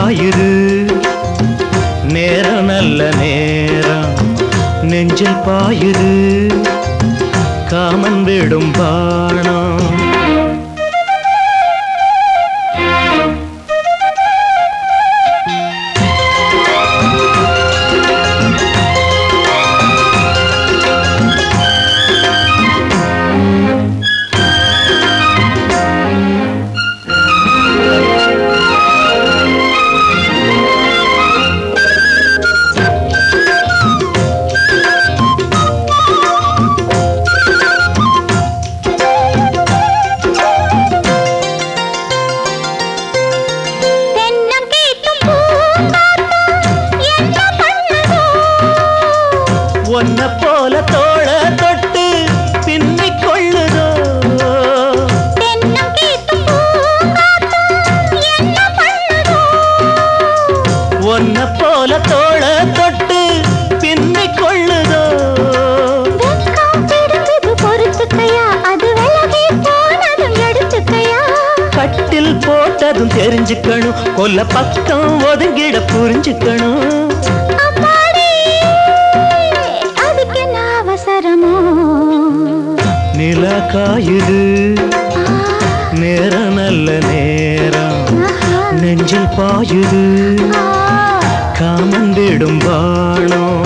காயுது நேரம் நல்ல நேரம் நெஞ்சில் பாயுது காமன் விடும் பாணம் ஒன்ன போல தோள தொட்டு பின்னிக் கொள்ளுதோ ஒன்ன போல தோள தொட்டு பின்னிக் கொள்ளுதோ பொறுத்துக்கையா அது விலகி போனதும் எடுத்துக்கையா கட்டில் போட்டதும் தெரிஞ்சுக்கணும் கொல்ல பக்கம் ஒதுங்கிட புரிஞ்சுக்கணும் நிலா காயுது நேரம் நல்ல நேரம் நெஞ்சில் பாயுது காமன் விடும் பாணம்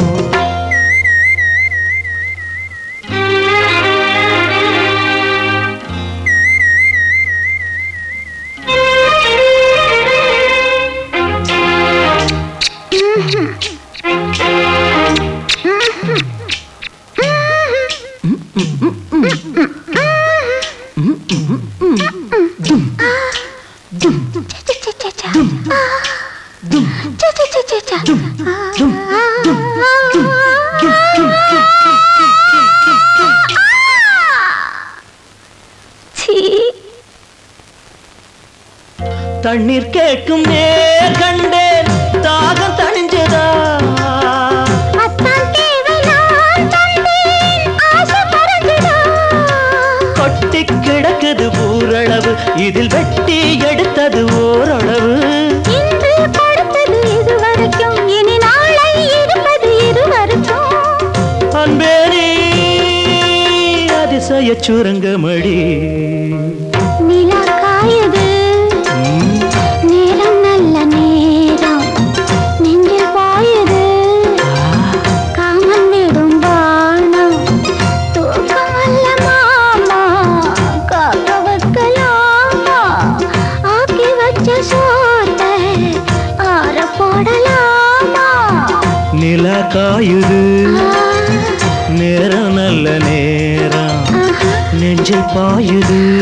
தண்ணீர் கேட்கும் நேர் கண்டேன் தாகம் தணிஞ்சதா கொட்டி கிடக்குது ஊரளவு இதில் வெட்டி எடுத்தது ஓரளவு அன்பேரி அதிசய சுரங்கமடி நிலா காயுது நேரம் நல்ல நேரம் நெஞ்சில் பாயுது காமன் விடும் பாணம் தூக்கம் அல்ல மாமா காக்க வைக்கலாமா ஆக்கி வச்ச சோத்தை ஆற போடலாமா நிலா காயுது நேரம் நல்ல நேரம் நெஞ்சில் பாயுது